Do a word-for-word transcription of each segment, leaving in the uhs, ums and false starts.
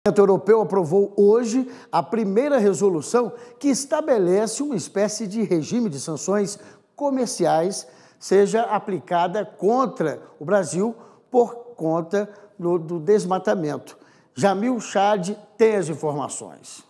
O Parlamento Europeu aprovou hoje a primeira resolução que estabelece uma espécie de regime de sanções comerciais seja aplicada contra o Brasil por conta do, do desmatamento. Jamil Chad tem as informações.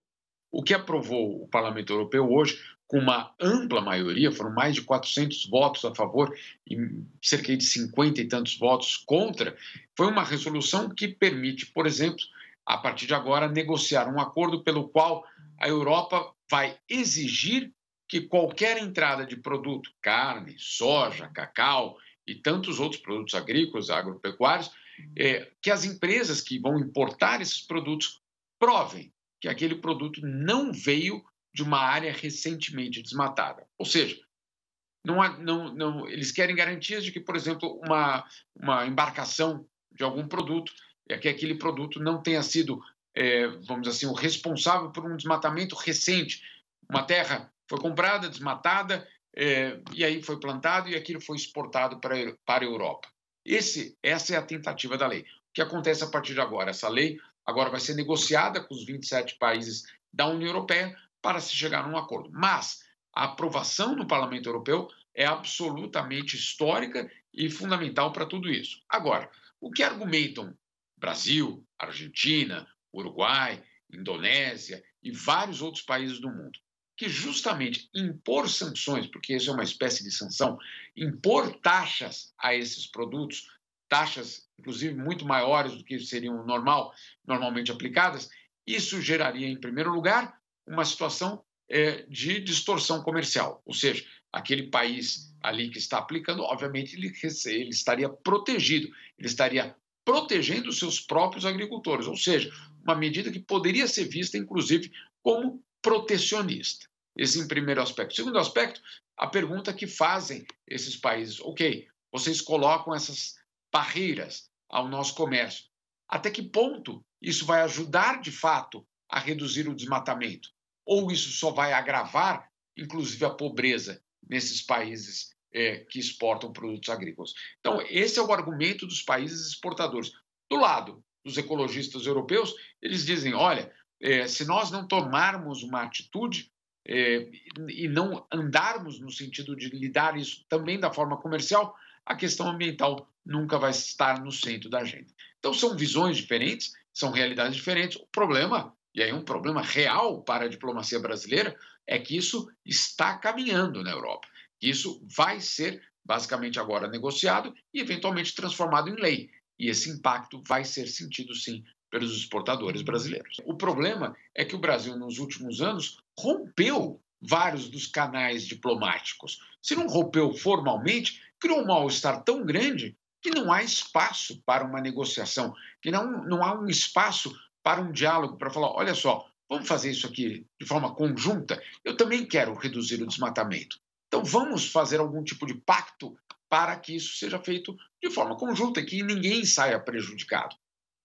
O que aprovou o Parlamento Europeu hoje, com uma ampla maioria, foram mais de quatrocentos votos a favor e cerca de cinquenta e tantos votos contra, foi uma resolução que permite, por exemplo, a partir de agora, negociar um acordo pelo qual a Europa vai exigir que qualquer entrada de produto, carne, soja, cacau e tantos outros produtos agrícolas, agropecuários, é, que as empresas que vão importar esses produtos provem que aquele produto não veio de uma área recentemente desmatada. Ou seja, não há, não, não, eles querem garantias de que, por exemplo, uma, uma embarcação de algum produto, é que aquele produto não tenha sido, é, vamos dizer assim, o responsável por um desmatamento recente. Uma terra foi comprada, desmatada, é, e aí foi plantado e aquilo foi exportado para, para a Europa. Esse, essa é a tentativa da lei. O que acontece a partir de agora? Essa lei agora vai ser negociada com os vinte e sete países da União Europeia para se chegar a um acordo. Mas a aprovação no Parlamento Europeu é absolutamente histórica e fundamental para tudo isso. Agora, o que argumentam Brasil, Argentina, Uruguai, Indonésia e vários outros países do mundo, que justamente impor sanções, porque isso é uma espécie de sanção, impor taxas a esses produtos, taxas inclusive muito maiores do que seriam normal, normalmente aplicadas, isso geraria, em primeiro lugar, uma situação é, de distorção comercial, ou seja, aquele país ali que está aplicando, obviamente, ele, ele estaria protegido, ele estaria protegendo os seus próprios agricultores, ou seja, uma medida que poderia ser vista, inclusive, como protecionista. Esse em primeiro aspecto. Segundo aspecto, a pergunta que fazem esses países, ok, vocês colocam essas barreiras ao nosso comércio, até que ponto isso vai ajudar, de fato, a reduzir o desmatamento? Ou isso só vai agravar, inclusive, a pobreza nesses países É, que exportam produtos agrícolas. Então, esse é o argumento dos países exportadores. Do lado dos ecologistas europeus, eles dizem, olha, é, se nós não tomarmos uma atitude é, e não andarmos no sentido de lidar isso também da forma comercial, a questão ambiental nunca vai estar no centro da agenda. Então, são visões diferentes, são realidades diferentes. O problema, e aí um problema real para a diplomacia brasileira, é que isso está caminhando na Europa. Isso vai ser, basicamente, agora negociado e, eventualmente, transformado em lei. E esse impacto vai ser sentido, sim, pelos exportadores brasileiros. O problema é que o Brasil, nos últimos anos, rompeu vários dos canais diplomáticos. Se não rompeu formalmente, criou um mal-estar tão grande que não há espaço para uma negociação, que não, não há um espaço para um diálogo, para falar, olha só, vamos fazer isso aqui de forma conjunta? Eu também quero reduzir o desmatamento. Então, vamos fazer algum tipo de pacto para que isso seja feito de forma conjunta e que ninguém saia prejudicado.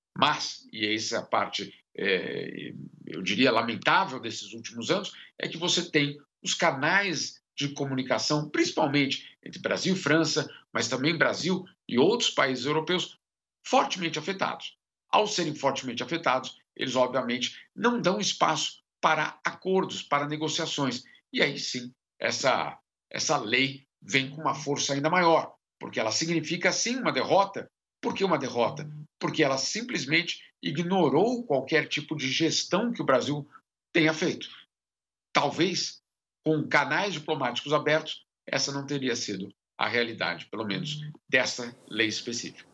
Mas, e essa é a parte, é, eu diria, lamentável desses últimos anos, é que você tem os canais de comunicação, principalmente entre Brasil e França, mas também Brasil e outros países europeus, fortemente afetados. Ao serem fortemente afetados, eles, obviamente, não dão espaço para acordos, para negociações. E aí, sim, essa... essa lei vem com uma força ainda maior, porque ela significa, sim, uma derrota. Por que uma derrota? Porque ela simplesmente ignorou qualquer tipo de gestão que o Brasil tenha feito. Talvez, com canais diplomáticos abertos, essa não teria sido a realidade, pelo menos, dessa lei específica.